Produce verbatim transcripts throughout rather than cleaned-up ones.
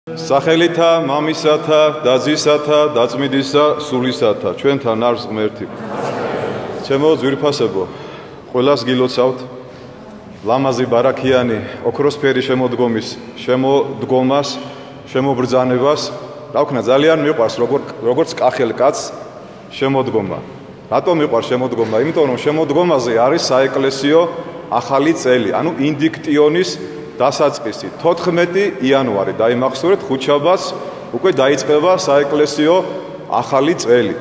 სახელითა მამისათა დაზისათა დაწმიდისა სულისათა ჩვენთან არის ღმერთი. ჩემო ძვირფასებო, ყველას გილოცავთ ლამაზი ბარაქიანი ოქროსფერი შემოდგომის შემოდგომას, შემობრძანებას. რა ვქნა, ძალიან მიყვარს როგორც კახელ კაცს შემოდგომა. რატომ მიყვარს შემოდგომა? იმიტომ რომ შემოდგომაზე არის საეკლესიო ახალი წელი, ანუ ინდიქტიონის დასაწყისი. თოთხმეტი იანვარი დაიმახსოვრეთ, ხუთშაბათს უკვე დაიწყება საეკლესიო ახალი წელი.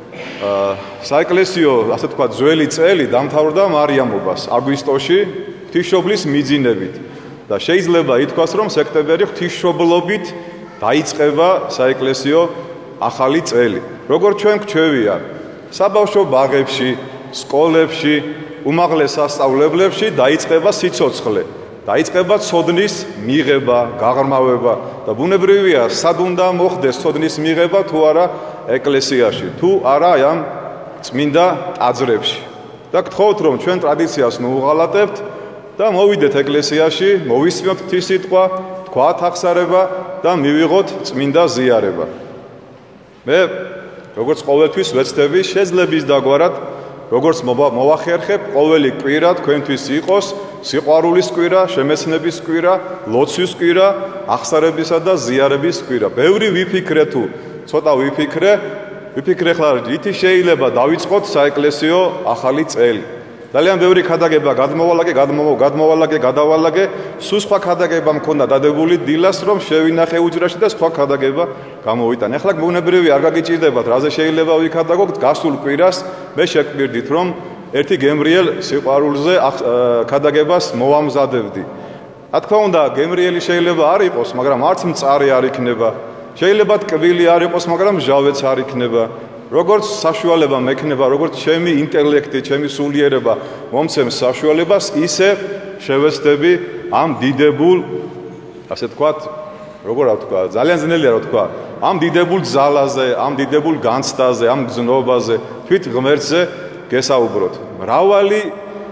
საეკლესიო, ასე ვთქვათ, ძველი წელი დამთავრდა მარიამობას აგვისტოში ღვთისმშობლის მიძინებით და შეიძლება ითქვას, რომ სექტემბერი ღვთისმშობლობით დაიწყება საეკლესიო ახალი წელი. როგორც ჩვენ გვჩვევია, საბავშვო ბაღებში, სკოლებში, უმაღლეს სასწავლებლებში დაიწყება სიცოცხლე. დაიწყება ცოდნის მიღება, გაღრმავება და ბუნებრივია, სად უნდა მოხდეს ცოდნის მიღება თუ არა ეკლესიაში, თუ არა ამ წმინდა ტაძრებში. და გთხოვთ, რომ ჩვენ ტრადიციას მოუღალატებთ და მოვიდეთ ეკლესიაში, მოვისმოთ ღვთის სიტყვა, თქვათ აღსარება და მივიღოთ წმინდა ზიარება. მე როგორც ყოველთვის ვეცდები შეძლების დაგვარად, როგორც მოვახერხებ, ყოველი კვირა თქვენთვის იყოს სიყვარულის კვირა, შემეცნების კვირა, ლოცვის კვირა, აღსარებისა და ზიარების კვირა. ბევრი ვიფიქრე თუ ცოტა ვიფიქრე, ვიფიქრე ხლა რითი შეიძლება დავიწყოთ საეკლესიო ახალი წელი. ძალიან ბევრი ქადაგება გადმოვალაგე, გადმოვალაგე, გადავალაგე, სულ სხვა ქადაგება მქონდა დადებული დილას, რომ შევინახე უჯრაში და სხვა ქადაგება გამოვიტანე. ახლა ბუნებრივია, არ გაგიჭირდებათ, რაზე შეიძლება ვიქადაგოთ, გასულ კვირას მე შეგვირდით, რომ ერთი გემრიელ სიყვარულზე ქადაგებას მოვამზადებდი. რა თქმა უნდა, გემრიელი შეიძლება არ იყოს, მაგრამ არც მწარე არ იქნება. შეიძლება ტკბილი არ იყოს, მაგრამ ჟავეც არ იქნება. როგორც საშუალება მექნება, როგორც ჩემი ინტელექტი, ჩემი სულიერება მომცემს საშუალებას, ისე შევეცდები ამ დიდებულ, ასე ვთქვათ, როგორ რა ვთქვა, ძალიან ძნელია რა ვთქვა, ამ დიდებულ ძალაზე, ამ დიდებულ განცდაზე, ამ გზნობაზე, თვით ღმერთზე გესაუბროთ. მრავალი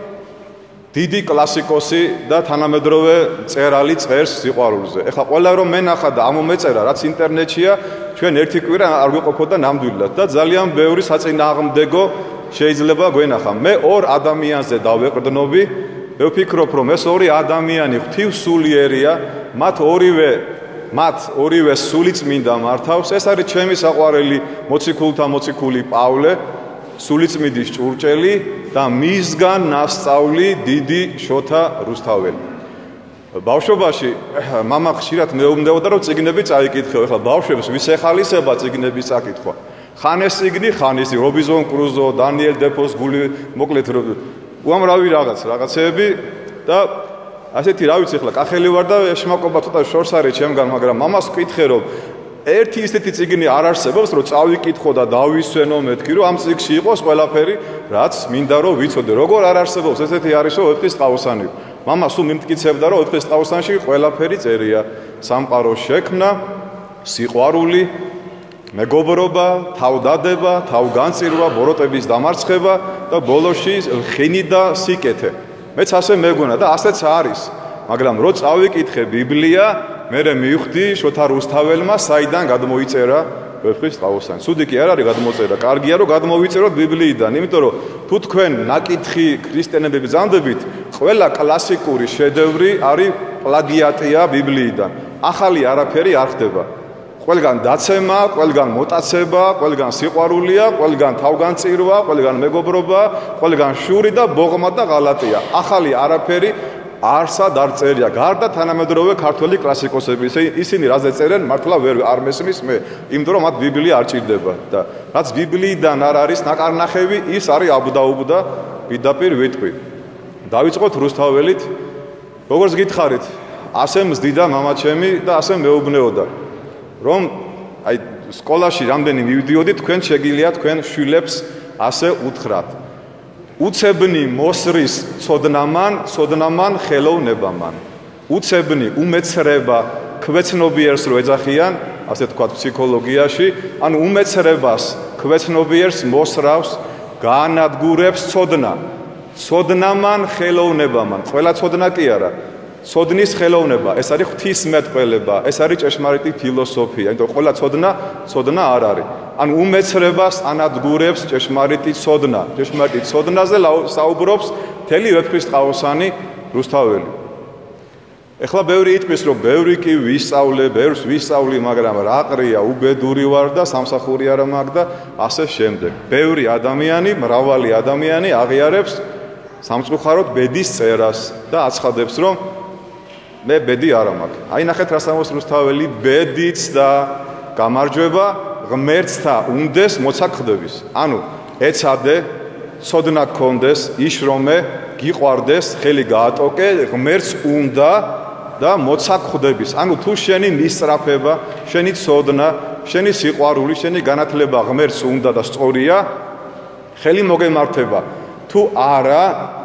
დიდი კლასიკოსი და თანამედროვე მწერალი წერს სიყვარულზე. ეხლა ყველა რომ მენახა და ამომეწერა, რაც ინტერნეტშია, ჩვენ ერთი კვირა არ ვიყოფოდა ნამდვილად და ძალიან ბევრი საწინააღმდეგო შეიძლება გვენახა. მე ორ ადამიანზე დავეყრდნობი, მე ვფიქრობ, რომ ეს ორი ადამიანი ღვთივსულიერია, მათ ორივე მათ ორივე სული წმინდა მართავს. ეს არის ჩემი საყვარელი მოციქულთა მოციქული პავლე, სულიწმინდის ჭურჭელი და მისგან ნასწავლი დიდი შოთა რუსთაველი. ბავშვობაში მამა ხშირად მეუბნებოდა, რომ წიგნები წაიკითხო. ეხლა ბავშვებს ვის ეხალისება წიგნების წაკითხვა? ხან ეს წიგნი, ხან ის რობინზონ კრუზო, დანიელ დეფოს გული, მოკლედ უამრავი რაღაც რაღაცეები და ასეთი რა ვიცი, ეხლა კახელი ვარ და შმაკობა ცოტა შორს არის ჩემგან, მაგრამ მამას ვკითხე, რომ ერთი ისეთი წიგნი არ არსებობს, რომ წავიკითხო და დავისვენო მეთქი, რომ ამ წიგნში იყოს ყველაფერი, რაც მინდა რომ ვიცოდე. როგორ არ არსებობს, ესეთი არის, რომ ოთხის ტყავსანი. მამა სულ მიმტკიცებდა, რომ ოთხის ტყავსანში ყველაფერი წერია. სამყაროს შექმნა, სიყვარული, მეგობრობა, თავდადება, თავგანწირვა, ბოროტების დამარცხება და ბოლოში ხინი და სიკეთე. მეც ასე მეგონა და ასეც არის. მაგრამ რო წავიკითხე ბიბლია, მერე მივხვდი შოთა რუსთაველმა საიდან გადმოიწერა ოთხის ტყავსანი. ცუდი კი არ არის გადმოწერა, კარგია რომ გადმოვიწეროთ ბიბლიიდან, იმიტომ რომ თუ თქვენ ნაკითხი ქრისტიანები ბრძანდებით, ყველა კლასიკური შედევრი არის პლაგიატია ბიბლიიდან. ახალი არაფერი არ ხდება. ყველგან დაცემა, ყველგან მოტაცება, ყველგან სიყვარულია, ყველგან თავგანწირვა, ყველგან მეგობრობა, ყველგან შური და ბოღმა და ღალატია. ახალი არაფერი არსად არ წერია, გარდა თანამედროვე ქართველი კლასიკოსები. ისინი რაზე წერენ, მართლა ვერ არ მესმის მე, იმიტომ რომ მათ ბიბლია არ ჭირდება და რაც ბიბლიიდან არ არის ნაკარნახევი, ის არის აბდაუბდა პირდაპირ ვიტყვი. დავიწყოთ რუსთაველით. როგორც გითხარით, ასე მზდიდა მამა ჩემი და ასე მეუბნეოდა, რომ აი სკოლაში რამდენი მივდიოდი, თქვენ შეგიძლიათ თქვენ შვილებს ასე უთხრათ. უცებნი მოსრის ცოდნამან, ცოდნამან ხელოვნებამან. უცებნი უმეცრება ქვეცნობიერს რო ეძახიან, ასე თქვათ ფსიქოლოგიაში, ანუ უმეცრებას ქვეცნობიერს მოსრავს, გაანადგურებს ცოდნა. ცოდნამან ხელოვნებამან. ყველა ცოდნა კი არა. ცოდნის ხელოვნება, ეს არის ღვთისმეტყველება, ეს არის ჭეშმარიტი ფილოსოფია, იმიტომ ყველა ცოდნა, ცოდნა არ არის. ან უმეცრებას ანადგურებს ჭეშმარიტი ცოდნა. ჭეშმარიტი ცოდნაზე საუბრობს მთელი ვეფხისტყაოსანი რუსთაველი. ეხლა ბევრი იტყვის, რომ ბევრი კი ვისწავლე, ბევრს ვისწავლი, მაგრამ რა ყრია, უბედური ვარ და სამსახური არ მაქვს და ასე შემდეგ. ბევრი ადამიანი, მრავალი ადამიანი აღიარებს სამწუხაროდ ბედის წერას და აცხადებს, რომ მე ბედი არ მაქვს. აი ნახეთ რა სამოს რუსთაველი ბედიც და გამარჯვება ღმერთთა უნდეს მოცაქ ხდების. ანუ ეცადე, ცოდნა გქონდეს, იშრომე, გიყვარდეს, ხელი გაატოკე, ღმერთს უნდა და მოცაქ ხდების. ანუ თუ შენი მისწრაფება, შენი ცოდნა, შენი სიყვარული, შენი განათლება ღმერთს უნდა და სწორია, ხელი მოგემართება. თუ არა,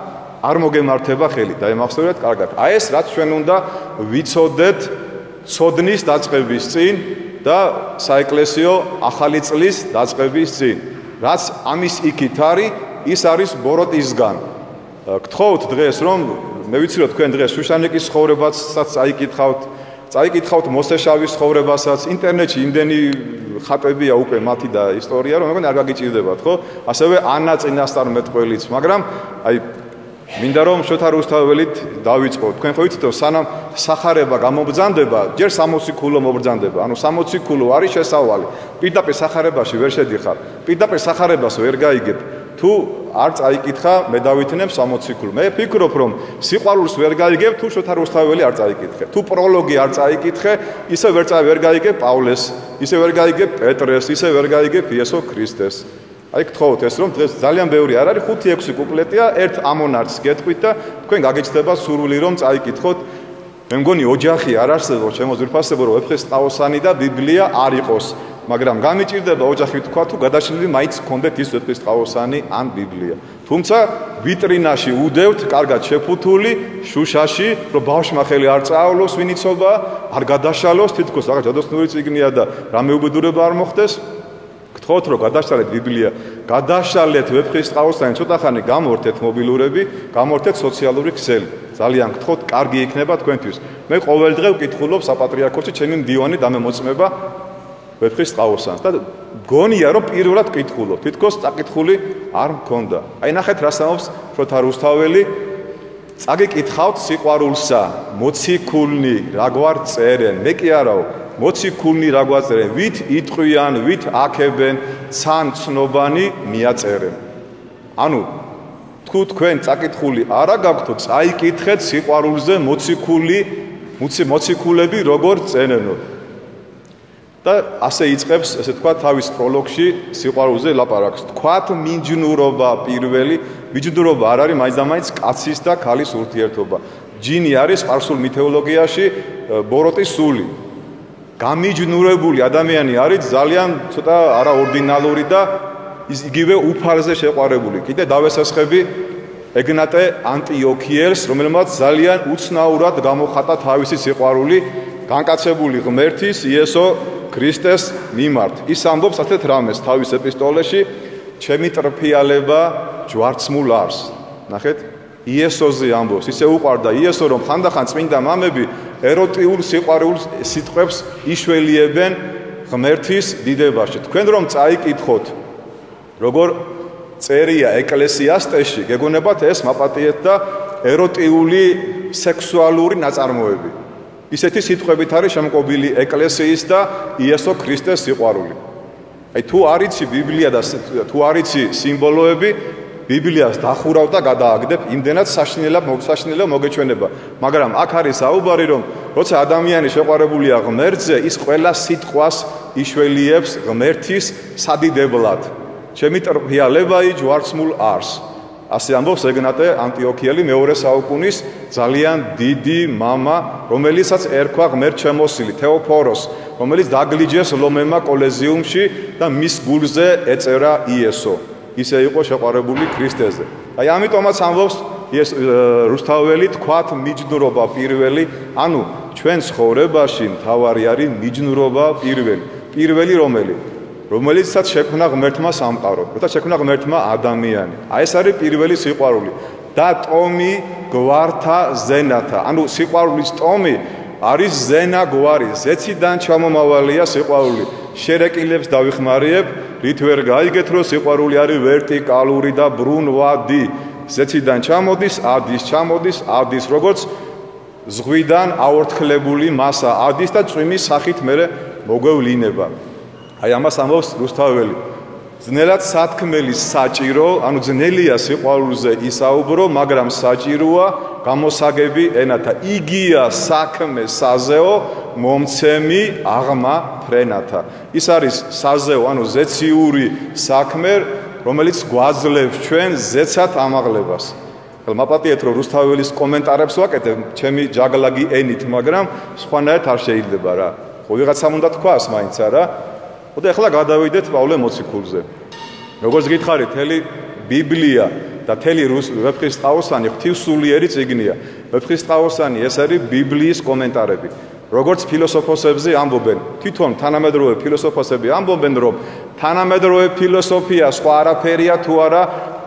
არ მოგემართება ხელი. დაემახსოვრეთ კარგად. აი ეს რაც ჩვენ უნდა ვიცოდეთ ცოდნის დაწყების წინ და საეკლესიო ახალი წლის დაწყების წინ. რაც ამის იქით არის, ის არის ბოროტისგან. გთხოვთ დღეს რომ მე ვიცი რომ თქვენ დღეს შუშანიკის ცხოვრებასაც წაიკითხავთ, წაიკითხავთ მოსეშავის ცხოვრებასაც, ინტერნეტში იმდენი ხატებია უკვე მათი და ისტორია, რომ მეგონი არ გაგიჭირდებათ, ხო? ასევე ანა წინასწარმეტყველიც, მაგრამ აი მინდა რომ შოთა რუსთაველით დავიწყოთ. თქვენ ხო იცით რომ სანამ სახარება გამობრძანდება, ჯერ სამოცი ქულო მობრძანდება. ანუ სამოცი ქულო არის შესავალი. პირდაპირ სახარებაში ვერ შედიხარ. პირდაპირ სახარებას ვერ გაიგებ. თუ არ წაიკითხა, მე დავითნებ სამოცი ქულო. მე ფიქრობ რომ სიყვარულს ვერ გაიგებ, თუ შოთა რუსთაველი არ წაიკითხე. თუ პროლოგი არ წაიკითხე, ისე ვერ წა ვერ გაიგებ პავლეს, ისე ვერ გაიგებ პეტრეს, ისე ვერ გაიგებ იესო ქრისტეს. აი გთხოვთ ეს რომ დღეს ძალიან ბევრი არ არის ხუთი ექვსი კუპლეტია ერთ ამონარცს გეტყვით და თქვენ გაგეჩნდება სურვილი რომ წაიკითხოთ. მე მგონი ოჯახი არ არსებობს ჩემო ძვირფასებო რომ ვეფხისტყაოსანი და ბიბლია არ იყოს, მაგრამ გამიჭირდება ოჯახი თქვა თუ გადაშლილი მაინც გქონდეთ ის ვეფხისტყაოსანი ან ბიბლია. თუმცა ვიტრინაში უდევთ კარგად შეფუთული შუშაში რომ ბავშვმა ხელი არ წაავლოს ვინ იცობა, არ გადაშალოს თითქოს რაღაც ჯადოსნური წიგნია და რამე უბედურება არ მოხდეს. გთხოვთ რომ გადაშალეთ ბიბლია, გადაშალეთ ვეფხისტყაოსანი, ცოტა ხანი გამორთეთ მობილურები, გამორთეთ სოციალური ქსელი. ძალიან გთხოვთ, კარგი იქნება თქვენთვის. მე ყოველ დღე ვკითხულობ საპატრიარქოში ჩემი მდივანი დამემოწმება ვეფხისტყაოსანს და გონია რომ პირველად ვკითხულობ, თითქოს წაკითხული არ მქონდა. აი ნახეთ რა სამობს შოთა რუსთაველი, წაგიკითხავთ სიყვარულსა, მოციქულნი რა გვარ წერენ, მე კი არაო. მოციქულნი რა გვაწერენ, ვით იტყვიან, ვით აქებენ, ცან ცნობანი მიაწერენ. ანუ თუ თქვენ წაკითხული არა გაქვთ, წაიკითხეთ სიყვარულზე მოციქული, მოციქულები როგორ წერენო. და ასე იწყებს, ესე თქვა, თავის პროლოგში სიყვარულზე ლაპარაკს. თქვათ მიჯნურობა პირველი, მიჯნურობა არ არის მაინც და მაინც კაცის და ქალის ურთიერთობა. ჯინი არის სპარსულ მითოლოგიაში ბოროტის სული. გამიჯნურებული ადამიანი არის ძალიან ცოტა არაორდინალური და იგივე უფალზე შეყვარებული. კიდე დავესესხები ეგნატე ანტიოქიელს, რომელმაც ძალიან უცნაურად გამოხატა თავისი სიყვარული განკაცებული ღმერთის იესო ქრისტეს მიმართ. ის ამბობს ასეთ რამეს თავის ეპისტოლეში, ჩემი ტრფიალება ჯვარცმულ არს. ნახეთ, იესოზე ამბობს, ისე უყვარდა იესო, რომ ხანდახან წმინდა მამები ეროტიულ სიყვარულს სიტყვებს იშველიებენ ღმერთის დიდებაში. თქვენ რომ წაიკითხოთ, როგორ წერია ეკლესიასტეში, გეგონებათ ეს მაპატიეთ და ეროტიული სექსუალური ნაწარმოები. ისეთი სიტყვებით არის შემკობილი ეკლესიის და იესო ქრისტეს სიყვარული. აი თუ არიცი ბიბლია და თუ არიცი სიმბოლოები, ბიბლიას დახურავ და გადააგდებ, იმდენად საშინელად მოგსაშინელო მოგეჩვენება. მაგრამ აქ არის საუბარი, რომ როცა ადამიანი შეყვარებულია ღმერთზე, ის ყველა სიტყვას იშველიებს ღმერთის სადიდებლად. ჩემი ტრფიალებაი ჯვარცმულ არს. ასე ამბობს ეგნატე ანტიოქიელი მეორე საუკუნის ძალიან დიდი მამა, რომელიცაც ერქვა ღმერთშემოსილი თეოფოროს, რომელიც დაგლიჯეს ლომემა კოლეზიუმში და მის გულზე ეწერა იესო. ისე იყო შეყვარებული ქრისტეზე. აი ამიტომაც ამბობს რუსთაველი, თქვათ მიჯნურობა პირველი, ანუ ჩვენ ცხოვრებაში მთავარი არის მიჯნურობა პირველი. პირველი რომელი? რომელიცაც შექმნა ღმერთმა სამყარო, როცა შექმნა ღმერთმა ადამიანი. აი ეს არის პირველი სიყვარული. და ტომი გვართა ზენათა. ანუ სიყვარულის ტომი არის ზენა გვარი, ზეციდან ჩამომავალია სიყვარული. შერეკილებს დავიხმარიებ, რით ვერ გაიგეთ, რომ სიყვარული არის ვერტიკალური და ბრუნვადი. ზეციდან ჩამოდის, ადის, ჩამოდის, ადის, როგორც ზღვიდან აორთქლებული მასა ადის და წვიმის სახით მერე მოგვევლინება. აი ამას ამბობს რუსთაველი. ძნელად სათქმელი საჭირო, ანუ ძნელია სიყვარულზე ისაუბრო, მაგრამ საჭიროა გამოსაგები ენათა. იგია საქმე საზეო, მომცემი აღმა ფრენათა. ის არის საზეო, ანუ ზეციური საქმე, რომელიც გვაძლევს ჩვენ ზეცად ამაღლებას. მაპატიეთ რომ რუსთაველის კომენტარებს ვაკეთებ ჩემი ჯაგლაგი ენით, მაგრამ სხვანაირად არ შეიძლება რა. ხო ვიღაცამ უნდა თქვას მაინც არა. და ახლა გადავიდეთ პავლე მოციქულზე. როგორც გითხარით, თელი ბიბლია და თელი ვეფხისტყაოსანი ღვთივსულიერი წიგნია. ვეფხისტყაოსანი ეს არის ბიბლიის კომენტარები. როგორც ფილოსოფოსებზე ამბობენ, თვითონ თანამედროვე ფილოსოფოსები ამბობენ, რომ თანამედროვე ფილოსოფია სხვა არაფერია თუ არა,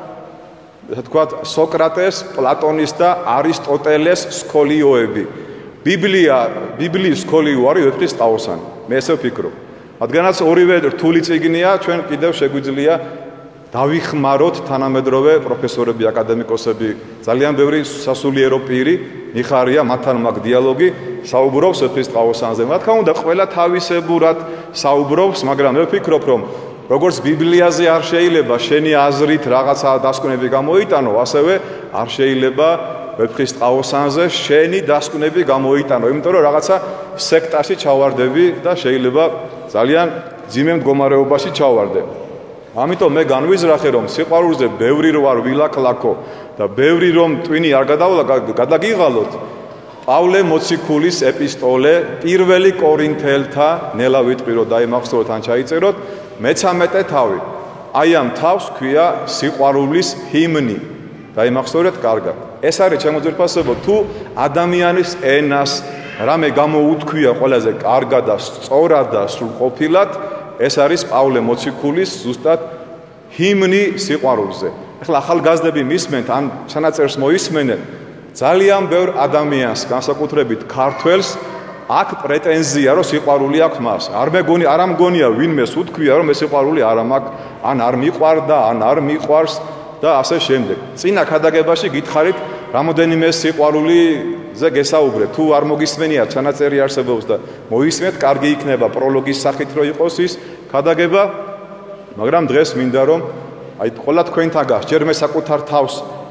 ესე ვთქვათ, სოკრატეს, პლატონის და არისტოტელეს სკოლიოები. ბიბლია, ბიბლიის სკოლიო არის ვეფხისტყაოსანი. მე ესე ვფიქრობ. რადგანაც ორივე რთული წიგნია, ჩვენ კიდევ შეგვიძლია დავიხმაროთ თანამედროვე პროფესორები, აკადემიკოსები, ძალიან ბევრი სასულიერო პირი, მიხარია მათთან მაგ დიალოგი საუბრობს ვეფხისტყაოსანზე. რა თქმა უნდა, ყველა თავისებურად საუბრობს, მაგრამ მე ვფიქრობ, რომ როგორც ბიბლიაზე არ შეიძლება შენი აზრით რაღაცა დასკვნები გამოიტანო, ასევე არ შეიძლება ვეფხისტყაოსანზე შენი დასკვნები გამოიტანო, იმიტომ რომ რაღაცა სექტაში ჩავარდები და შეიძლება ძალიან ძიმე მდგომარეობაში ჩავარდე. ამიტომ მე განვიზრახე, რომ სიყვარულზე ბევრი რო არ ვილაკლაკო და ბევრი რომ ტვინი არ გადაგიღალოთ, პავლე მოციქულის ეპისტოლე პირველი კორინთელთა ნელა ვიტყვი რომ დაიმახსოვროთ ან ჩაიწეროთ, მეცამეტე თავი. აი ამ თავს ქვია სიყვარულის ჰიმნი. დაიმახსოვრეთ კარგად. ეს არის ჩემო ძვირფასებო, თუ ადამიანის ენას რამე გამოუთქვია ყველაზე კარგად და სწორად და სრულყოფილად, ეს არის პავლე მოციქულის ზუსტად ჰიმნი სიყვარულზე. ახლა ახალგაზრდები მისმენთ ან ჩანაწერს მოისმენენ, ძალიან ბევრ ადამიანს, განსაკუთრებით ქართველს, აქ პრეტენზია რომ სიყვარული აქვს მას. არ მეგონი, არ ამგონია ვინმეს უთქვია რომ ეს სიყვარული არ მაქვს, ან არ მიყვარდა, ან არ მიყვარს და ასე შემდეგ. წინა ქადაგებაში გითხარით, რამოდენიმე სიყვარულიზე გესაუბრეთ. თუ არ მოგისმენია, ჩანაწერი არსებობს და მოისმენთ, კარგი იქნება პროლოგის სახით რო იყოს ის ქადაგება, მაგრამ დღეს მინდა რომ აი ყველა თქვენთან გას, ჯერ მე საკუთარ თავს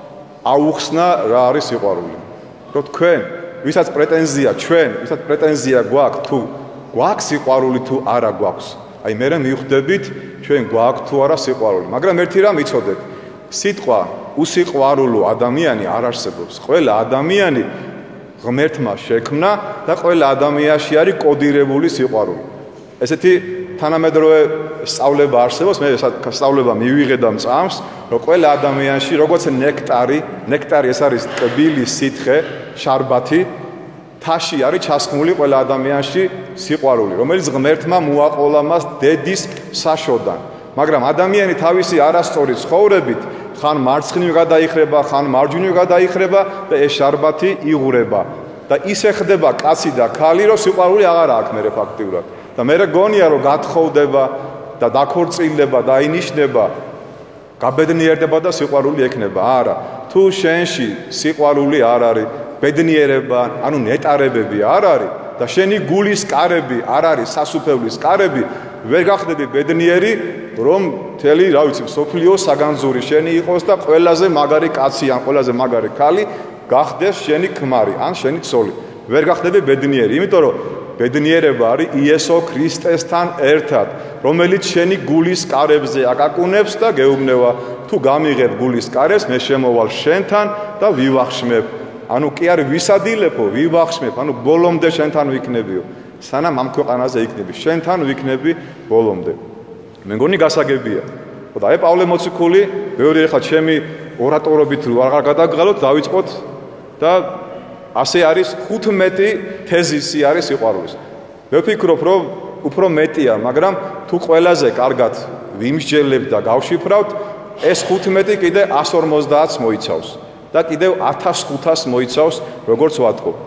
აუხსნა რა არის სიყვარული. რომ თქვენ ვისაც პრეტენზია ჩვენ, ვისაც პრეტენზია გვაქვს თუ გვაქვს სიყვარული თუ არა გვაქვს. აი მე მივხვდებით ჩვენ გვაქვს თუ არა სიყვარული, მაგრამ ერთი რამ იცოდეთ. სიტყვა უსიყვარულო ადამიანი არ არსებობს. ყველა ადამიანი ღმერთმა შექმნა და ყველა ადამიანში არის კოდირებული სიყვარული. ესეთი თანამედროვე სწავლება არსებობს, მე სწავლება მივიღე და მწამს, რომ ყველა ადამიანში როგორც ნექტარი, ნექტარი ეს არის ტკბილი სითხე, შარბათი, თაში არის ჩასხმული ყველა ადამიანში სიყვარული, რომელიც ღმერთმა მოაყოლა მას დედის საშოდან. მაგრამ ადამიანი თავისი არასწორი ცხოვრებით ხან მარცხნივ გადაიხრება, ხან მარჯვნივ გადაიხრება და ეს შარბათი იღურება. და ისე ხდება კაცი და ქალი, რომ სიყვარული აღარ აქვს მერე ფაქტიურად. და მე გონია რომ გათხოვდება და დაქორწილდება და აინიშნება, გაბედნიერდება და სიყვარული ექნება. არა, თუ შენში სიყვარული არ არის, ბედნიერება, ანუ ნეტარებები არ არის და შენი გულის კარები არ არის სასუფევლის კარები, ვერ გახდები ბედნიერი, რომ მთელი, რა ვიცი, სოფლიო საგანძური შენი იყოს და ყველაზე მაგარი კაცი ან ყველაზე მაგარი ქალი გახდეს შენი ქმარი ან შენი ცოლი. ვერ გახდები ბედნიერი, იმიტომ რომ ბედნიერება არის იესო ქრისტესთან ერთად, რომელიც შენი გულის კარებზე აკაკუნებს და გეუბნება, თუ გამიღებ გულის კარებს, მე შემოვალ შენთან და ვივახშმებ. ანუ კი არ ვისადილებო, ვივახშმებ, ანუ ბოლომდე შენთან ვიქნებიო. სანამ ამ ქვეყანაზე იქნები, შენთან ვიქნები ბოლომდე. მე მგონი გასაგებია. და აი პავლე მოციქული, მეორე ხა ჩემი ორატორობით რო აღარ გადაგღალოთ, დავიწყოთ და ასე არის ხუთმეტი თეზისი არის სიყვარულის. მე ვფიქრობ, რომ უფრო მეტია, მაგრამ თუ ყველაზე კარგად ვიმსჯელებთ და გავშიფრავთ, ეს ხუთმეტი კიდე εκατს ორმოცდაათს მოიცავს. და კიდევ ათას ხუთას მოიცავს, როგორც ვატყობ.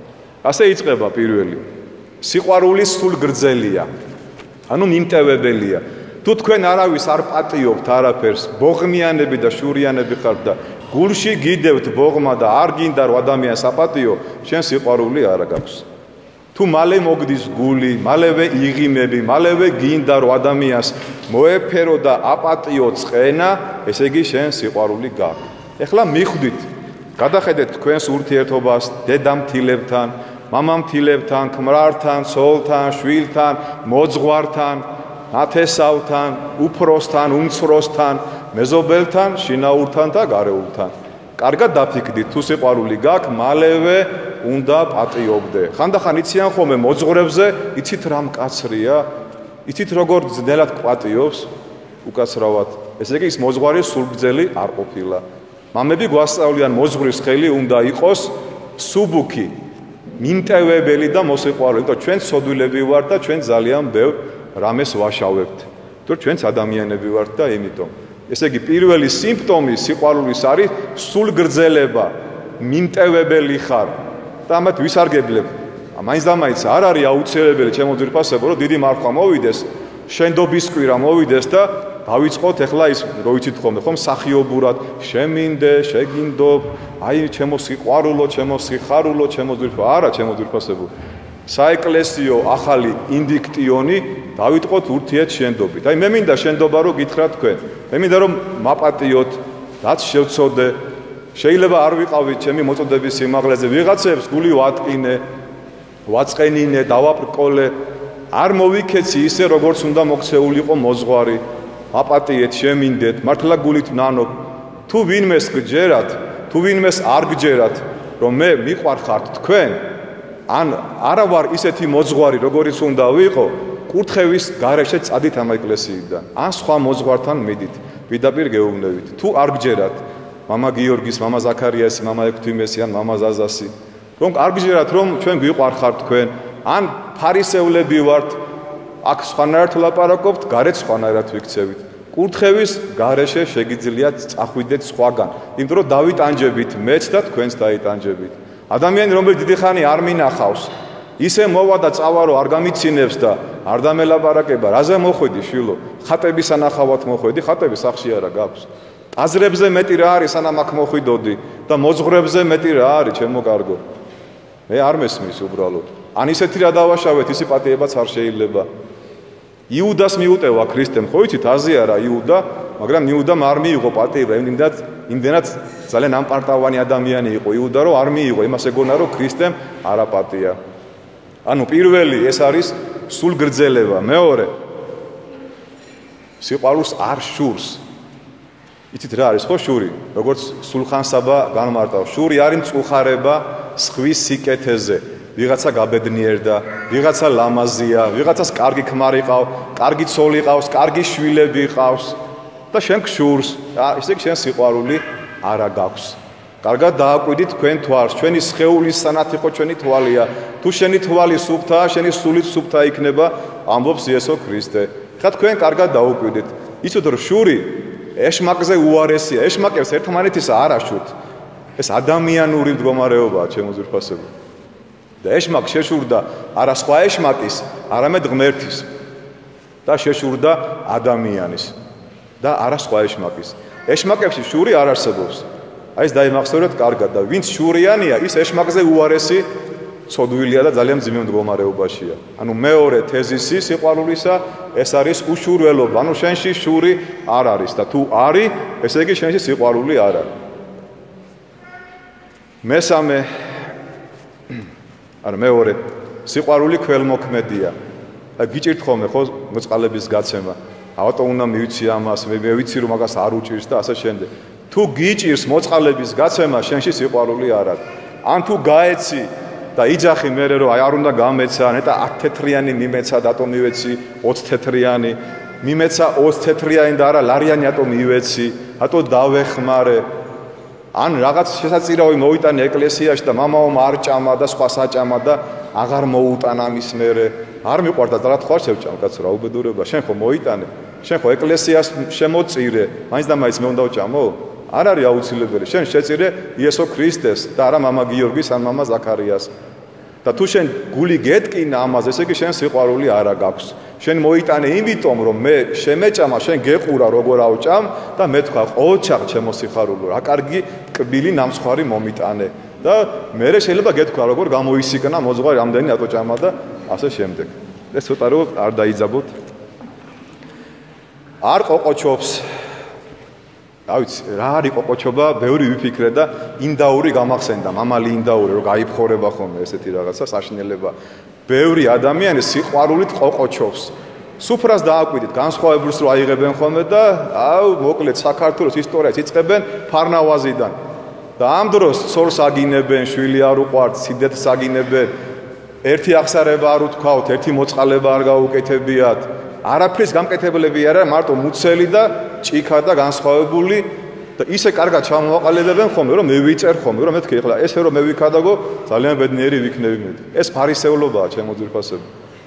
ასე იწყება პირველი. სიყვარული სულ გრძელია. ანუ მიმტევებელია. თუ თქვენ არავის არ პატიობთ არაფერს, ბოღმიანები და შურიანები ხართ და გულში გიდევთ ბოღმა და არ გინდა რომ ადამიანს აპატიო, შენ სიყვარული არა გაქვს. თუ მალე მოგდის გული, მალევე იღიმები, მალევე გინდა რომ ადამიანს მოეფერო და აპატიო წყენა, ესე იგი შენ სიყვარული გაქვს. ეხლა მიხვდით, გადახედეთ თქვენს ურთიერთობას დედამთილებთან, მამამთილებთან, ქმრართან, ცოლთან, შვილთან, მოძღვართან, ათესავთან, უფროსთან, უმცროსთან, მეზობელთან, შინაურთან და გარეულთან. კარგად დაფიქრდით, თუ სიყვარული გაქვს, მალევე უნდა პატიობდე. ხანდახან იციან ხოლმე მოძღვრებზე, იცით რა მკაცრია, იცით როგორ ძნელად პატიობს, უკაცრავად. ესე იგი ის მოძღვარი სულგრძელი არ ყოფილა. მამები გვასწავლიან, მოძღვრის ხელი უნდა იყოს სუბუქი, მიმტევებელი და მოსიყვარულე. იმიტომ ჩვენ ცოდვილები ვართ და ჩვენ ძალიან ბევრ რამეს ვაშავებთ. თუ ჩვენც ადამიანები ვართ და იმიტომ. ესე იგი პირველი სიმპტომი სიყვარულის არის სულგრძელება, მიმტევებელი ხარ. და ამათ ვისარგებლებ. მაინც და მაინც არ არის აუცილებელი ჩემო ძვირფასებო, რომ დიდი მარხვა მოვიდეს, შენდობის კვირა მოვიდეს და დავიწყოთ ეხლა ის რო ვიცით ხოლმე, ხომ სახიობურად, შემინდე, შეგინდობ, აი ჩემო სიყვარულო, ჩემო სიხარულო, ჩემო ძვირფა, არა ჩემო ძვირფასებო. საეკლესიო ახალი ინდიქტიონი დავიწყოთ ურთიერთ შენდობით. აი მე მინდა შენდობა რო გითხრათ თქვენ. მე მინდა რომ მაპატიოთ, რაც შევწოდე. შეიძლება არ ვიყავით ჩემი მოწოდების სიმაღლეზე, ვიღაცებს გული ვატკინე, ვაწყენინე, დავაბრკოლე, არ მოვიქეცი ისე როგორც უნდა მოქცეულიყო მოძღვარი. აპატიეთ, შემინდეთ, მართლა გულით ნანობ. თუ ვინმეს გჯერათ, თუ ვინმეს არ გჯერათ, რომ მე მიყვარხართ თქვენ, ან არა ვარ ისეთი მოძღვარი, როგორიც უნდა ვიყო, კურთხევის გარეშე წადით ამ ეკლესიიდან. ან სხვა მოძღვართან მიდით, პირდაპირ გეუბნებით. თუ არ გჯერათ, მამა გიორგის, მამა ზაქარიასი, მამა ექვთიმესი ან მამა ზაზასი, რომ არ გჯერათ, რომ ჩვენ გვიყვარხართ თქვენ, ან ფარისევლები ვართ, აქ სხვანაირად ვლაპარაკობთ, გარეთ სხვანაირად ვიქცევით. კურთხევის გარეშე შეგიძლიათ წახვიდეთ სხვაგან, იმიტომ რომ დავიტანჯებით მეც და თქვენც დაიტანჯებით. ადამიანი, რომელიც დიდი ხანი არ მინახავს, ისე მოვა და წავა, რომ არ გამიცინებს და არ დამელაპარაკება, რაზე მოხვედი შვილო? ხატების ანახავად მოხვედი, ხატები სახში არა გაქვს. აზრებზე მეტი რა არის, სანამ აქ მოხვიდოდი და მოძღვრებზე მეტი რა არის, ჩემო კარგო. მე არ მესმის უბრალოდ. ან ისეთი რა დავაშავეთ, ისი პატიებაც არ შეიძლება. იუდას მიუტევა ქრისტემ, ხო იცით, აზია რა იუდა, მაგრამ იუდამ არ მიიღო პატიება, იმდენად იმდენად ძალიან ამპარტავანი ადამიანი იყო იუდა, რომ არ მიიღო, იმას ეგონა, რომ ქრისტემ არ აპატია. ანუ პირველი ეს არის სულგრძელება, მეორე სიყვარულს არ შურს. იცით რა არის ხო შური? როგორც სულხან-საბა განმარტავს, შური არის მწუხარება სხვის სიკეთეზე. ვიღაცა გაბედნიერდა, ვიღაცა ლამაზია, ვიღაცას კარგი ქმარი ყავს, კარგი ცოლი ყავს, კარგი შვილები ყავს და შენ გშურს. ისე იგი შენ სიყვარული არა გაქვს. კარგად დააკვირდით თქვენ თვალს, ჩვენი სხეულის სანათი ხო ჩვენი თვალია. თუ შენი თვალი სუფთაა, შენი სულიც სუფთა იქნება, ამბობს იესო ქრისტე. ხა თქვენ კარგად დაუკვირდით. იცით რომ შური ეშმაკზე უარესია, ეშმაკებს ერთმანეთის არ აშურთ. ეს ადამიანური მდგომარეობაა, ჩემო ძვირფასებო. და ეშმაკ შეშურდა არა სხვა ეშმაკის, არამედ ღმერთის და შეშურდა ადამიანის და არა სხვა ეშმაკის. ეშმაკებში შური არ არსებობს. აი ეს დაიმახსოვრეთ კარგად და ვინც შურიანია, ის ეშმაკზე უარესი ცოდვილია და ძალიან მძიმე მდგომარეობაშია. ანუ მეორე თეზისი სიყვარულისა ეს არის უშურველობა. ანუ შენში შური არ არის და თუ არის, ესე იგი შენში სიყვარული არ არის. მესამე არა მეორე სიყვარული ქველმოქმედია. აი გიჭირთ ხოლმე ხო მოწყალების გაცემა. ავატო უნდა მივიცი ამას, მე ვიცი რომ მაგას არ უჭირს და ასე შემდეგ. თუ გიჭირს მოწყალების გაცემა, შენში სიყვარული არ არის. ან თუ გაეცი და იძახი მე რომ აი არ უნდა გამეცა, ნეტა ათ თეთრიანი მიმეცა დატო მივეცი ოცი თეთრიანი, მიმეცა ოცი თეთრიანი და არა ლარიანი ატო მივეცი, ატო დავეხმარე. ან რაღაც შესაძირავი მოვიტანე ეკლესიაში და მამაომ არ ჭამა და სხვა საჭამა და აღარ მოუტანა მის მერე. არ მიყვარდა და რა თქვა შევჭამ კაცო რა უბედურება, შენ ხო მოიტანე, შენ ხო ეკლესიას შემოწირე, მაინც და მაინც მე უნდა ვჭამო? არ არის აუცილებელი. შენ შეწირე იესო ქრისტეს და არა მამა გიორგის ან მამა ზაქარიას. და თუ შენ გული გეტკინა ამაზე, ესე იგი შენ სიყვარული არა გაქვს. შენ მოიტანე იმიტომ, რომ მე შემეჭამა, შენ გეყურა როგორ ავჭამ და მე თქვა, ყოჩაღ ჩემო სიხარულო, რა კარგი კბილი ნამსხვარი მომიტანე. და მე შეიძლება გეთქვა, როგორ გამოისიკნა მოძღვარი ამდენი ატოჭამა და ასე შემდეგ. ეს ცოტა რომ არ დაიძაბოთ. არ ყოყოჩობს. რა ვიცი, რა არის ყოყოჩობა, ბევრი ვიფიქრე და ინდაური გამახსენდა, მამალი ინდაური, რომ გაიფხორება ხოლმე ესეთი რაღაცა საშინელება. ბევრი ადამიანი სიყვარულით ყოყოჩობს. სუფრას დააკვირდით, განსხვავებულს რო აიღებენ ხოლმე და აუ, მოკლედ საქართველოს ისტორიას იწყებენ ფარნავაზიდან. და ამ დროს ცოლს აგინებენ, შვილი არ უყვართ, სიდეთს აგინებენ. ერთი აღსარება არ უთქვათ, ერთი მოწყალება არ გაუკეთებიათ. არაფრის გამკეთებლები არა, მარტო მუცელი და ჭიქა და განსხვავებული და ისე კარგად ჩამოაყალიბებენ ხოლმე, რომ მე ვიწერ ხოლმე, რომ მეთქი ეხლა ესე რომ მე ვიქადაგო, ძალიან ბედნიერი ვიქნები მე. ეს ფარისევლობაა, ჩემო ძვირფასებო.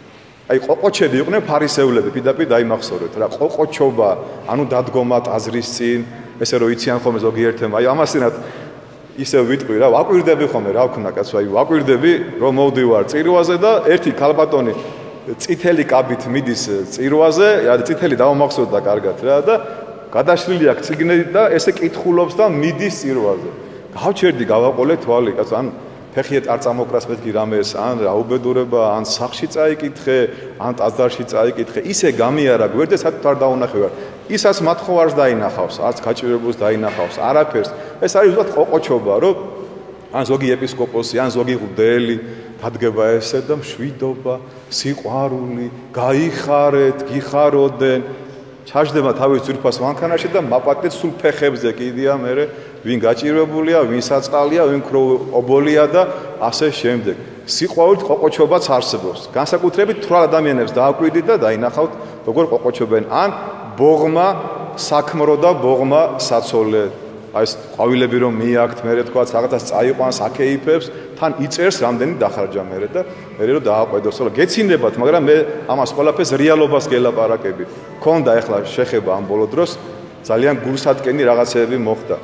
აი ყოყოჩები იყვნენ ფარისევლები, პირდაპირ დაიმახსოვრეთ რა, ყოყოჩობა, ანუ დადგომა ტაძრის წინ, ესე რომ იციან ხოლმე ზოგიერთმა, აი ამასინათ ისე ვიტყვი რა, ვაკვირდები ხოლმე, რა ვქნა კაცო, აი ვაკვირდები, რომ მოვდივარ წირვაზე და ერთი ქალბატონი წითელი კაბით მიდის წირვაზე, რა წითელი დავამახსოვრდა კარგად რა და გადაშლილი აქვს ციგნი და ესე კითხულობს და მიდის წირვაზე. გავჩერდი, გავაყოლე თვალი, კაცო, ან ფეხიეთ არ წამოკრას მეთქი რამეს, ან რაუბედურება, ან სახში წაიკითხე, ან ტაძარში წაიკითხე, ისე გამიარა გვერდზე, საერთოდ არ დაუნახევარ. ისაც მათხოვარს დაინახავს, არც გაჭირებულს დაინახავს, არაფერს. ეს არის უბრალოდ ყოყოჩობა, რომ ან ზოგი ეპისკოპოსი, ან ზოგი მღვდელი დადგება ესე და მშვიდობა, სიყვარული, გაიხარეთ, გიხაროდენ. ჩაждდება თავის ძვირფას მანქანაში და მაპატეთ სულ ფეხებზე კიდია მე ვინ გაჭირებულია, ვინ საწყალია, ვინ ობოლია და ასე შემდეგ. სიყვარულით ყოყოჩობაც არსებობს. განსაკუთრებით თვრალ ადამიანებს დააკვირდით და დაინახავთ როგორ ყოყოჩობენ ან ბოღმა საქმრო და ბოღმა საცოლე. აი ეს ყვავილები რომ მიაქვთ, მე თქვა რაღაცას წაიყვანს, აკეიფებს, თან იწერს რამდენი დახარჯა მე და მე რომ დააყვედოს, რომ გეცინდებათ, მაგრამ მე ამას ყველაფერს რეალობას გელაპარაკებით. ქონდა ახლა შეხება ამ ბოლო დროს, ძალიან გულსატკენი რაღაცეები მოხდა.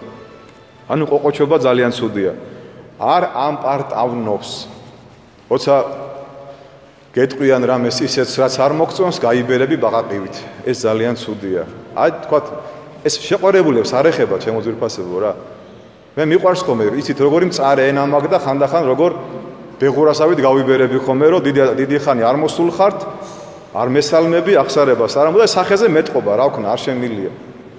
ანუ ყოყოჩობა ძალიან ცუდია. არ ამპარტავნობს. როცა გეტყვიან რამეს ისეც რაც არ მოგწონს, გაიბერები ბაყაყივით. ეს ძალიან ცუდია. აი თქვათ ეს შეყვარებულებს არ ეხება ჩემო ძვირფასებო რა. მე მიყვარს ხოლმე, იცით როგორი მწარე ენა მაგ და ხანდახან როგორ ბეღურასავით გავიბერები ხოლმე, რომ დიდი დიდი ხანი არ მოსულხართ, არ მესალმები აღსარებას, არა მოდა სახეზე მეტყობა, რა ვქნა, არ შემილია.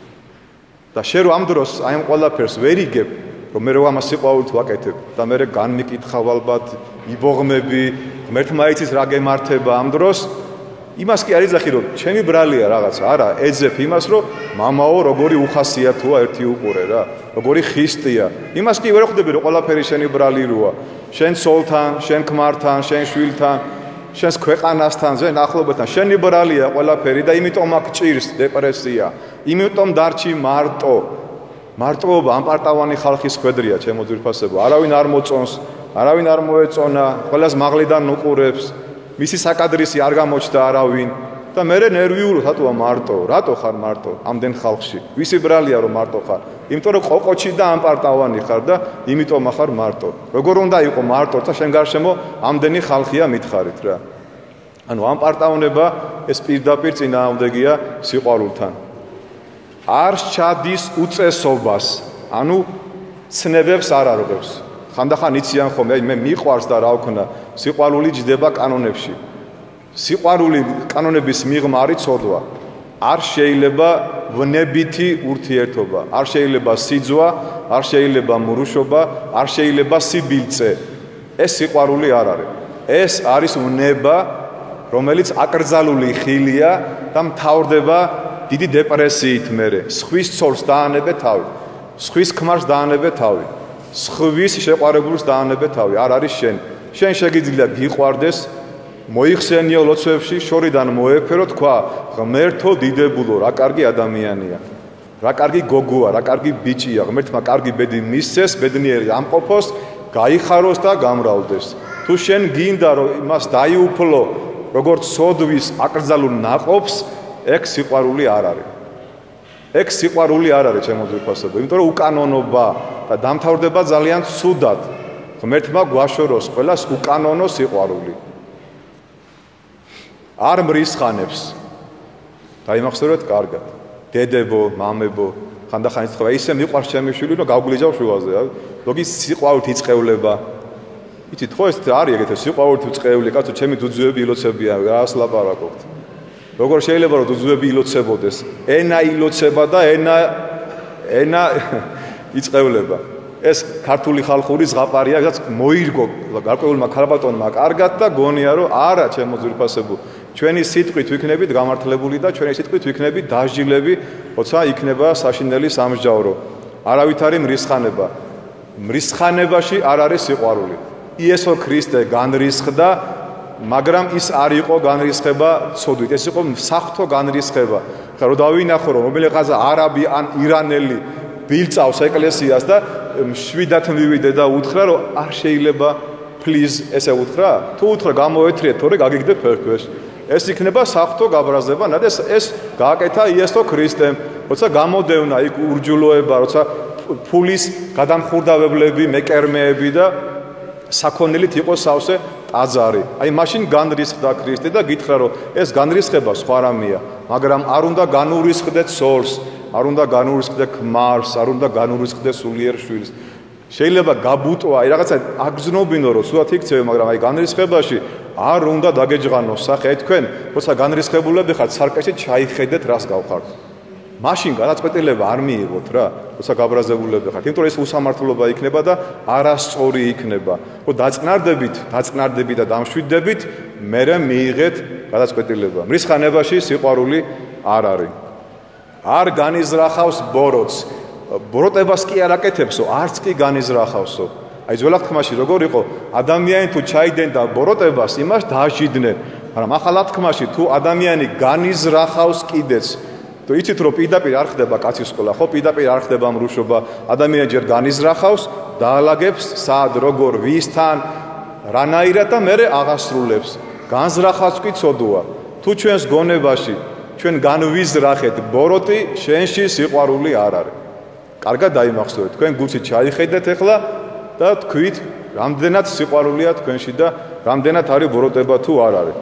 და შენ რომ ამ დროს აი ამ ყველაფერს ვერ იგებ, რომ მე რო ამას სიყვარულით ვაკეთებ და მე განმიკითხავ ალბათ, იბოღმები, ღმერთმა იცის რა გემართება ამ დროს, იმას კი არ იძახი რომ ჩემი ბრალია რაღაცა, არა, ეძებ იმას რომ მამაო როგორი უხასიათოა ერთი უყურე რა, როგორი ხისტია. იმას კი ვერ ხვდები რომ ყველაფერი შენი ბრალი როა. შენ ცოლთან, შენ ქმართან, შენ შვილთან, შენს ქვეყანასთან, შენ ახლობელთან, შენი ბრალია ყველაფერი და იმიტომ აქ ჭირს დეპრესია. იმიტომ დარჩი მარტო. მარტოობა ამპარტავანი ხალხის ხვედრია, ჩემო ძვირფასებო. არავინ არ მოწონს, არავინ არ მოეწონა, ყველას მაღლიდან უყურებს. მისი საკადრისი არ გამოჩნდა არავინ და მე ნერვიულობ, რატოა მარტო? რატო ხარ მარტო ამდენ ხალხში? ვისი ბრალია რომ მარტო ხარ? იმიტომ რომ ყოყოჩი და ამპარტავანი ხარ და იმიტომ ახარ მარტო. როგორ უნდა იყო მარტო და შენ გარშემო ამდენი ხალხია მითხარით რა. ანუ ამპარტავნება ეს პირდაპირ წინააღმდეგია სიყვარულთან. არ ჩადის უწესობას, ანუ ცნებებს არ არღებს. ხანდახან იციან ხოლმე, მე მიყვარს და რა ვქნა, სიყვარული ჯდება კანონებში. სიყვარული კანონების მიღმა არის ცოდვა. არ შეიძლება ვნებითი ურთიერთობა, არ შეიძლება სიძვა, არ შეიძლება მურუშობა, არ შეიძლება სიბილწე. ეს სიყვარული არ არის. ეს არის ვნება, რომელიც აკრძალული ხილია და მთავრდება დიდი დეპრესიით მერე. სხვის ცოლს დაანებე თავი, სხვის ქმარს დაანებე თავი. სხვის შეყვარებულს დაანებე თავი, არ არის შენ. შენ შეგიძლია გიყვარდეს, მოიხსენიო ლოცვებში, შორიდან მოეფერო, თქვა, ღმერთო დიდებულო, რა კარგი ადამიანია. რა კარგი გოგოა, რა კარგი ბიჭია, ღმერთმა კარგი ბედი მისცეს, ბედნიერი ამყოფოს, გაიხაროს და გამრავლდეს. თუ შენ გინდა რომ იმას დაიუფლო, როგორც სოდვის აკრძალულ ნაყოფს, ეგ სიყვარული არ არის. ეგ სიყვარული არ არის ჩემო ძვირფასებო, იმიტომ რომ უკანონობა და დამთავრდება ძალიან ცუდად. ღმერთმა გვაშოროს ყველას უკანონო სიყვარული. არ მრისხანებს. დაიმახსოვრეთ კარგად. დედებო, მამებო, ხანდახან იცხოვა ისე მიყვარს ჩემი შვილი, რომ გავგლიჯავ შუაზე. ლოგის სიყვარულით იწყევლება. იცით ხო ეს არის ეგეთი სიყვარულით უწყეული, კაცო ჩემი ძუძუები ილოცებიან, რას ლაპარაკობთ. როგორ შეიძლება რომ ძუძუები ილოცებოდეს? ენა ილოცება და ენა ენა იწყევლება. ეს ქართული ხალხური ზღაპარია, რაც მოირგო გარკვეულმა ქალბატონმა კარგად და გონია რომ არა ჩემო ძვირფასებო, ჩვენი სიტყვით ვიქნებით გამართლებული და ჩვენი სიტყვით ვიქნებით დასჯილები, როცა იქნება საშინელი სამსჯაურო. არავითარი მრისხანება. მრისხანებაში არ არის სიყვარული. იესო ქრისტე განრისხდა, მაგრამ ის არ იყო განრისხება ცოდვით, ეს იყო საღვთო განრისხება. ხა რომ დავინახო რომ რომელიღაცა არაბი ან ირანელი ბილწავს ეკლესიას და შვიდათ მივიდე და უთხრა რომ არ შეიძლება please ესე უთხრა? თუ უთხრა გამოეთრიეთ, თორე გაგიგდეთ ფერქვეშ. ეს იქნება საღვთო გაბრაზება, ნადა ეს ეს გააკეთა იესო ქრისტემ, როცა გამოდევნა იქ ურჯულოება, როცა ფულის გადამხურდავებლები, მეკერმეები და საქონელით იყო სავსე ტაძარი. აი მაშინ განრისხდა ქრისტე და გითხრა რომ ეს განრისხება სხვა რამეა, მაგრამ არ უნდა განურისხდეთ სოლს, არ უნდა განურისხდეთ ქმარს, არ უნდა განურისხდეთ სულიერ შვილს. შეიძლება გაბუტვა, აი რაღაცა აგზნობინო რომ სულად იქცევი, მაგრამ აი განრისხებაში არ უნდა დაგეჯღანოს სახე თქვენ, როცა განრისხებულები ხართ, სარკეში ჩაიხედეთ რას გავხართ. მაშინ განაწყვეტილება არ მიიღოთ რა, როცა გაბრაზებულები ხართ, იმიტომ რომ ეს უსამართლობა იქნება და არასწორი იქნება. რომ დაწყნარდებით, დაწყნარდებით და დამშვიდდებით, მერე მიიღეთ განაწყვეტილება. მრისხანებაში სიყვარული არ არის. არ განიზრახავს ბოროტს. ბოროტებას კი არ აკეთებსო, არც კი განიზრახავსო. აი ძველად თქმაში როგორ იყო, ადამიანი თუ ჩაიდენდა ბოროტებას, იმას დააჟიდნენ, მაგრამ ახალ თქმაში თუ ადამიანი განიზრახავს კიდეც, თუ იცით რომ პირდაპირ არ ხდება კაცის სკოლა, ხო პირდაპირ არ ხდება მრუშობა, ადამიანი ჯერ განიზრახავს, დაალაგებს სად, როგორ, ვისთან, რანაირად და მერე აღასრულებს. განზრახავს კი ცოდოა. თუ ჩვენს გონებაში ჩვენ განვიზრახეთ ბოროტი, შენში სიყვარული არ არის. კარგად დაიმახსოვრეთ, თქვენ გულში ჩაიხედეთ ახლა და თქვით, რამდენად სიყვარულია თქვენში და რამდენად არის ბოროტება თუ არ არის.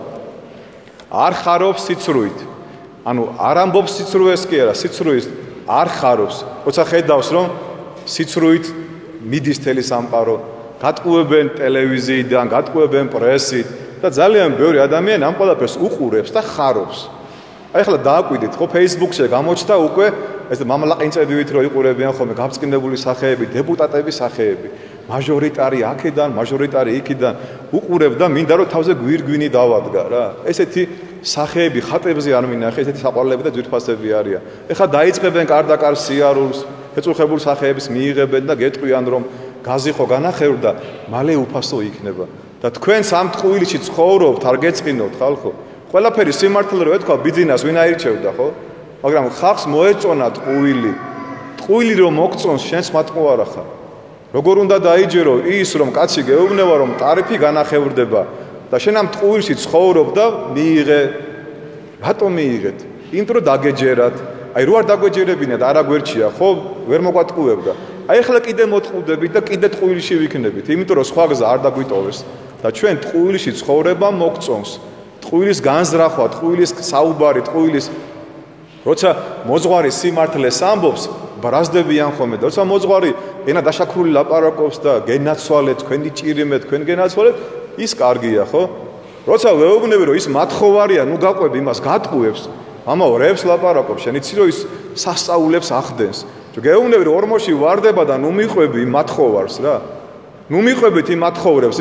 არ ხარობს სიცრუით. ანუ არ ამბობს სიცრუეს კი არა, სიცრუის არ ხარობს. როცა ხედავს რომ სიცრუით მიდის თელი სამყარო, გატყუებენ ტელევიზიიდან, გატყუებენ პრესით და ძალიან ბევრი ადამიანი ამ ყველაფერს უყურებს და ხარობს. აი ახლა დააკვირდით ხო Facebook-ში გამოჩნდა უკვე ეს მამლაყინწებივით რო იყურებიან ხოლმე გაბწყინებული სახეები, დეპუტატების სახეები, მაჟორიტარი აქედან, მაჟორიტარი იქიდან უყურებ და მინდა რომ თავზე გვირგვინი დავადგა რა. ესეთი სახეები ხატებზე არ მინახე, ესეთი საყვარლები და ძვირფასები არიან. ეხლა დაიწყებენ კარდაკარ სიარულს, ეწუხებულ სახეებს მიიღებენ და გეტყვიან რომ გაზი ხო განახევრ და მალე უფასო იქნება. და თქვენ სამ ტყუილში ცხოვრობთ, არ გეწყინოთ ხალხო. ყველაფერი სიმართლე რო ეთქვა ბიძინას ვინ აირჩევდა ხო? მაგრამ ხალხს მოეწონა ტყუილი. ტყუილი რომ მოგწონს შენს მატყუ არა ხარ. როგორ უნდა დაიჯერო ის რომ კაცი გეუბნება რომ ტარიფი განახევრდება და შენ ამ ტყუილში ცხოვრობ და მიიღე. რატომ მიიღეთ? იმიტომ რომ დაგეჯერათ. აი რო არ დაგვეჯერებინათ არა გვერდშია ხო? ვერ მოგვატყუებდა. აი ახლა კიდე მოტყუდებით და კიდე ტყუილში ვიქნებით. იმიტომ რომ სხვა გზა არ დაგვიტოვეს და ჩვენ ტყუილში ცხოვრება მოგწონს. ტყუილის განზრახვა, ტყუილის საუბარი, ტყუილის როცა მოძღვარი სიმართლეს ამბობს, ბრაზდებიან ხოლმე და როცა მოძღვარი ენა დაშაქრული ლაპარაკობს და გენაცვალეთ, თქვენი ჭირიმე, თქვენ გენაცვალეთ, ის კარგია, ხო? როცა ვეუბნები რომ ის მათხოვარია, ნუ გაყვები იმას, გატყუებს. ამაო რევს ლაპარაკობს, შენ იცი რომ ის სასწაულებს ახდენს. გეუბნები რომ ორმოში ვარდება და ნუ მიყვები მათხოვარს რა. ნუ მიყვებით იმ მათხოვრებს,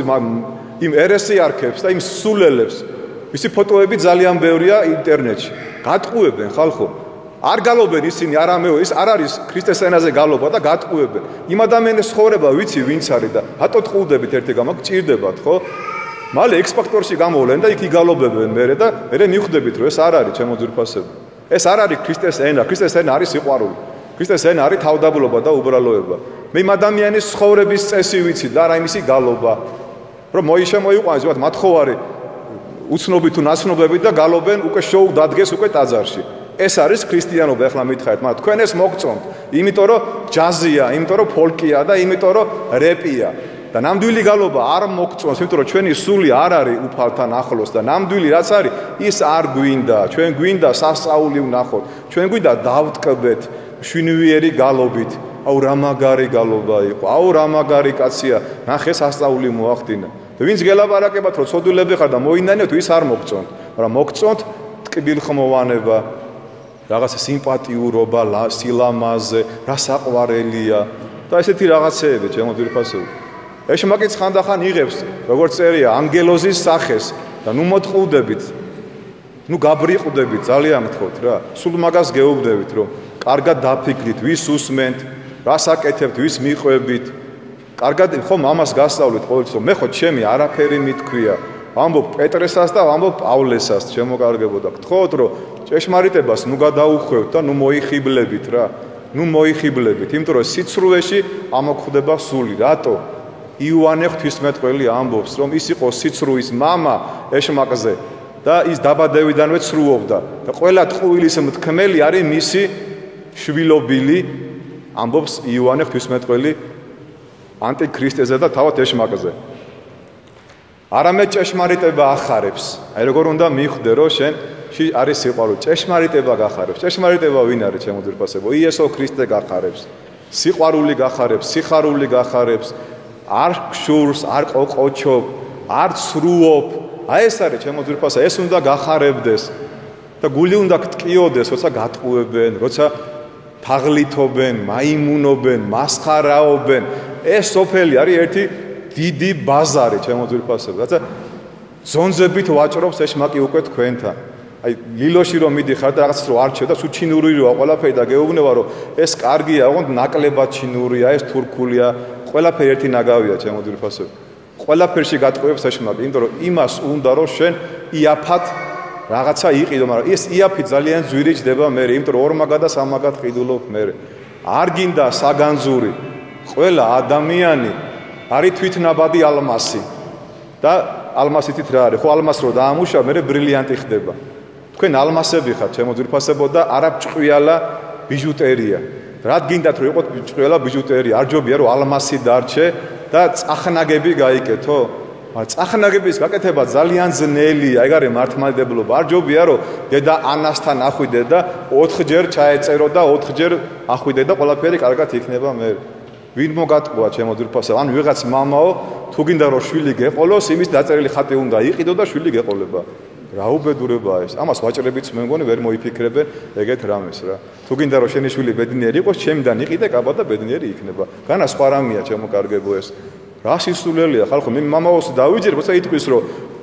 იმ ერესიარქებს და იმ სულელებს. მისი ფოტოები ძალიან ბევრია ინტერნეტში. გატყუებენ ხალხო. არ გალობენ ისინი არამეო, ის არ არის ქრისტეს ენაზე გალობა და გატყუებენ. იმ ადამიანის ცხოვრება ვიცი ვინც არის და რატო ტყუდებით ერთი გამო გჭირდებათ, ხო? მალე ექსპაქტორში გამოვლენ და იქ იგალობებენ მერე და მერე მიხვდებით რომ ეს არ არის ჩემო ძვირფასებო. ეს არ არის ქრისტეს ენა, ქრისტეს ენა არის სიყვარული. ქრისტეს ენა არის თავდაბლობა და უბრალოება. მე იმ ადამიანის ცხოვრების წესი ვიცი და არა იმისი გალობა. რომ მოიშემოიყვანეს, ვთქვათ, მათხოვარი უცნობი თუ ნაცნობები და გალობენ უკვე შოუ დადგეს უკვე ტაძარში. ეს არის ქრისტიანობა, ეხლა მითხარით, მაგრამ თქვენ ეს მოგწონთ, იმიტომ რომ ჯაზია, იმიტომ რომ ფოლკია და იმიტომ რომ რეპია. და ნამდვილი გალობა არ მოგწონს, იმიტომ რომ ჩვენი სული არ არის უფალთან ახლოს და ნამდვილი რაც არის, ის არ გვინდა. ჩვენ გვინდა სასწაული ვნახოთ. ჩვენ გვინდა დავტკბეთ შვინვიერი გალობით. აუ რა მაგარი გალობა იყო. აუ რა მაგარი კაცია. ნახე სასწაული მოახდინა. და ვინც გელაპარაკებათ, რომ ცოდვილები ხარ და მოინანიოთ, ის არ მოგწონთ. მაგრამ მოგწონთ ტკბილხმოვანება, რაღაცა სიმპათიურობა, სილამაზე, რა საყვარელია და ესეთი რაღაცეები ჩემო ძირფასები. ეს მაგით ხანდახან იღებს, როგორც წერია, ანგელოზის სახეს და ნუ მოთხოვდებით, ნუ გაბრიყვდებით, ძალიან გთხოვთ რა. სულ მაგას გეუბნებით, რომ კარგად დაფიქრით, ვის უსმენთ, რას აკეთებთ, ვის მიყვებით. კარგად ხომ ამას გასწავლით ყოველთვის, რომ მე ხო ჩემი არაფერი მითქვია. ვამბობ პეტრესას და ვამბობ პავლესას, შემოკარგებოდა. გთხოვთ, რომ ჭეშმარიტებას ნუ გადაუხვევთ და ნუ მოიხიბლებით რა. ნუ მოიხიბლებით, იმიტომ რომ სიცრუეში ამოხვდება სული. რატო? იოანე ღვთისმეტყველი ამბობს, რომ ის იყო სიცრუის მამა ეშმაკზე და ის დაბადებიდანვე ცრუობდა და ყველა ტყუილის მთქმელი არის მისი შვილობილი, ამბობს იოანე ღვთისმეტყველი ანტიქრისტეზე და თავად ეშმაკზე. არამედ ჭეშმარიტება ახარებს. აი როგორ უნდა მიხვდე, რომ შენ არის სიყვარული. ჭეშმარიტება გახარებს. ჭეშმარიტება ვინ არის, ჩემო ძირფასებო? იესო ქრისტე გახარებს. სიყვარული გახარებს, სიხარული გახარებს. არ გშურს, არ ყოყოჩობ, არ ცრუობ. აი ეს არის ჩემო ძირფასა, ეს უნდა გახარებდეს და გული უნდა გტკიოდეს, როცა გატყუებენ, როცა თაღლითობენ, მაიმუნობენ, მასხარაობენ. ეს სოფელი არის ერთი დიდი ბაზარი ჩემო ძირფასა. რაცა ზონზებით ვაჭრობს ეშმაკი უკვე თქვენთან. აი ლილოში რომ მიდიხარ და რაღაც რო არჩევ და სულ ჩინური როა ყველაფერი და გეუბნება რომ ეს კარგია, ოღონდ ნაკლებად ჩინურია, ეს თურქულია. ყველაფერი ერთი ნაგავია ჩემო ძირფასები. ყველაფერში გატყუებს ეშმაკი, იმიტომ რომ იმას უნდა რომ შენ იაფად რაღაცა იყიდო, მაგრამ ეს იაფი ძალიან ძვირი ჯდება მე, იმიტომ რომ ორმაგად და სამაგად ყიდულობ მე. არ გინდა საგანძური. ყველა ადამიანი არის თვითნაბადი ალმასი. და ალმასითით რა არის? ხო ალმასს რო დაამუშავ, მე ბრილიანტი ხდება. თქვენ ალმასები ხართ, ჩემო ძირფასებო და არა ჭყიალა ბიჟუტერია. რად გინდათ რომ იყოთ ჭყიალა ბიჟუტერია? არ ჯობია რომ ალმასი დარჩე და წახნაგები გაიკეთო? მაგრამ წახნაგების გაკეთება ძალიან ძნელია, ეგ არის მართლმადიდებლობა. არ ჯობია რომ დედა ანასთან ახვიდე და ოთხჯერ ჩაეწერო და ოთხჯერ ახვიდე და ყველაფერი კარგად იქნება მე. ვინ მოგატყუა ჩემო ძირფასებო? ან ვიღაც მამაო თუ გინდა რომ შვილი გეყოლოს, იმის დაწერილი ხატი უნდა იყიდო და შვილი გეყოლება. რა უბედურებაა ეს? ამას ვაჭრებიც მე მგონი ვერ მოიფიქრებენ ეგეთ რამეს რა. თუ გინდა რომ შენი შვილი ბედნიერი იყოს, ჩემიდან იყიდე კაბა და ბედნიერი იქნება. განა სხვა რამეა ჩემო კარგებო ეს. რა სისულელია ხალხო, მე მამაოს დავიჯერ, როცა იტყვის რომ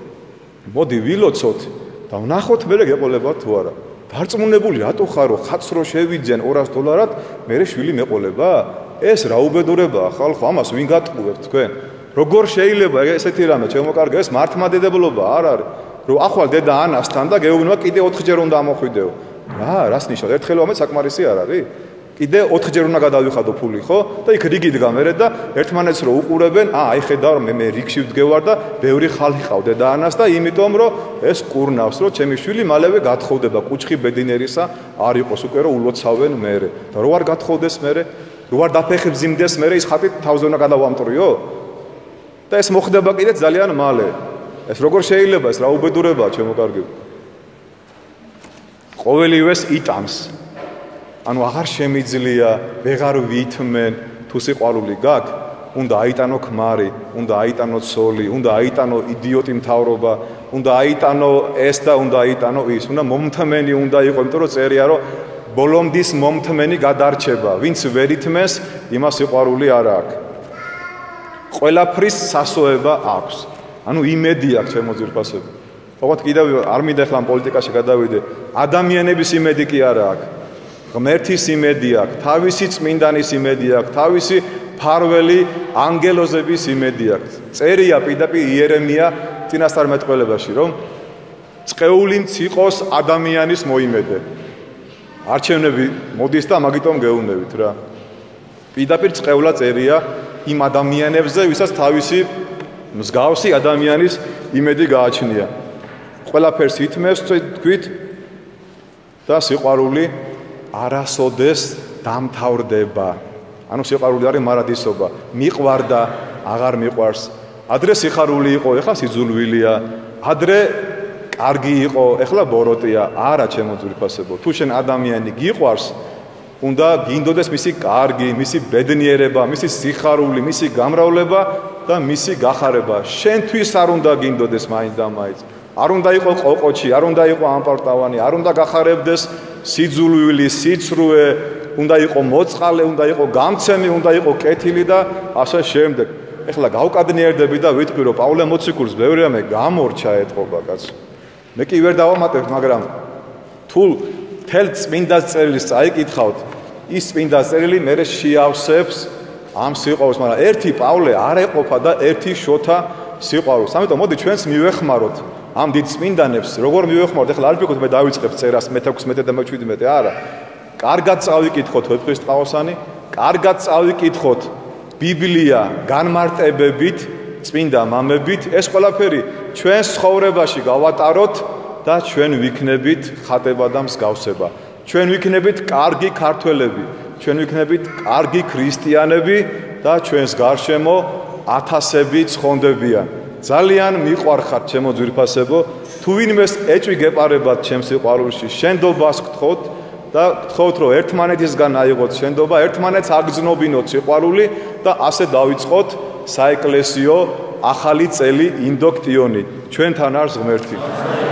მოდი ვილოცოთ და ვნახოთ მე გეყოლება თუ არა. დარწმუნებული რატო ხარო? ხატს რო შევიძენ ორას დოლარად, მე შვილი მეყოლება? ეს რა უბედურებაა ხალხო, ამას ვინ გატყუებთ თქვენ? როგორ შეიძლება ესეთი რამე ჩემო კარგო, ეს მართლმადიდებლობა არ არის. რომ ახვალ დედა ანასთან და გეუბნება კიდე ოთხჯერ უნდა ამოხვიდეო. რა, რას ნიშნავს? ერთხელ ამეთ საკმარისი არ არის? კიდე ოთხჯერ უნდა გადავიხადო ფული, ხო? და იქ რიგი დგამერე და ერთმანეთს რო უყურებენ, აა, აი ხედავ რომ მე მე რიგში ვდგევარ და ბევრი ხალხი ყავ დედა ანას და იმიტომ რომ ეს კურნავს, რომ ჩემი შვილი მალევე გათხოვდება, კუჩხი ბედნიერისა არ იყოს უკვე რომ ულოცავენ მერე. და რო არ გათხოვდეს მერე, რო არ დაფეხმძიმდეს მერე ის ხატი თავზე უნდა გადავამტრიო? და ეს მოხდება კიდე ძალიან მალე. ეს როგორ შეიძლება ეს რა უბედურებაა ჩემო კარგებო? ყოველივეს იტანს. ანუ აღარ შემიძლია, ვეღარ ვითმენ, თუ სიყვარული გაქვს, უნდა აიტანო ქმარი, უნდა აიტანო ცოლი, უნდა აიტანო იდიოტი მთავრობა, უნდა აიტანო ეს და უნდა აიტანო ის, უნდა მომთმენი უნდა იყო, იმიტომ რომ წერია რომ ბოლომდის მომთმენი გადარჩება, ვინც ვერ ითმენს, იმას სიყვარული არ აქვს. ყველაფრის სასოება აქვს. ანუ იმედი აქვს ჩემო ძირფასებო. ოღონდ კიდევ არ მინდა ახლა პოლიტიკაში გადავიდე. ადამიანების იმედი კი არა აქვს. ღმერთის იმედი აქვს, თავისი წმინდანის იმედი აქვს, თავისი ფარველი ანგელოზების იმედი აქვს. წერია პირდაპირ იერემია წინასწარმეტყველებაში, რომ წყეული მციყოს ადამიანის მოიმედე. არჩევნები მოდის და მაგიტომ გეუბნებით რა. პირდაპირ წყევლა წერია იმ ადამიანებზე, ვისაც თავისი მსგავსი ადამიანის იმედი გააჩნია. ყველაფერს ითმევს თქვით და სიყვარული არასოდეს დამთავრდება. ანუ სიყვარული არის მარადისობა. მიყვარდა, აღარ მიყვარს. ადრე სიხარული იყო, ეხლა სიძულვილია. ადრე კარგი იყო, ეხლა ბოროტია. არა, ჩემო ძვირფასებო. თუ შენ ადამიანი გიყვარს, უნდა გინდოდეს მისი კარგი, მისი ბედნიერება, მისი სიხარული, მისი გამრავლება და მისი გახარება. შენთვის არ უნდა გინდოდეს მაინც და მაინც. არ უნდა იყო ყოყოჩი, არ უნდა იყო ამპარტავანი, არ უნდა გახარებდეს სიძულვილი, სიცრუე, უნდა იყო მოწყალე, უნდა იყო გამცემი, უნდა იყო კეთილი და ასე შემდეგ. ეხლა გავკადნიერდები და ვიტყვი, რომ პავლე მოციქულს ბევრი რამე გამორჩა ეთყობა კაცო. მე კი ვერ დავამატებ, მაგრამ თუ თელ წმინდა წერილის წაიკითხავთ, ის წმინდა წერილი მე შეავსებს ამ სიყვარულს, მაგრამ ერთი პავლე არ ეყოფა და ერთი შოთა სიყვარულს. ამიტომ მოდი ჩვენს მივეხმაროთ ამ დიდ წმინდანებს, როგორ მივეხმაროთ, ეხლა არ ვფიქრობთ მე დავიწყებ წერას მე თექვსმეტე და მე შვიდმეტე, არა. კარგად წავიკითხოთ ვეფხისტყაოსანი, კარგად წავიკითხოთ ბიბლია განმარტებებით, წმინდა მამებით, ეს ყველაფერი ჩვენს ცხოვრებაში გავატაროთ და ჩვენ ვიქნებით ხატება და მსგავსება. ჩვენ ვიქნებით კარგი ქართველები, ჩვენ ვიქნებით კარგი ქრისტიანები და ჩვენს გარშემო ათასები ცხონდებიან. ძალიან მიყვარხართ ჩემო ძვირფასებო, თუ ვინმეს ეჭვი გეპარებათ ჩემს სიყვარულში, შენდობას გთხოვთ და გთხოვთ რომ ერთმანეთისგან აიღოთ შენდობა, ერთმანეთს აგზნობინოთ სიყვარული და ასე დავიწყოთ საეკლესიო ახალი წელი ინდოქტიონი. ჩვენთან არის ღმერთი.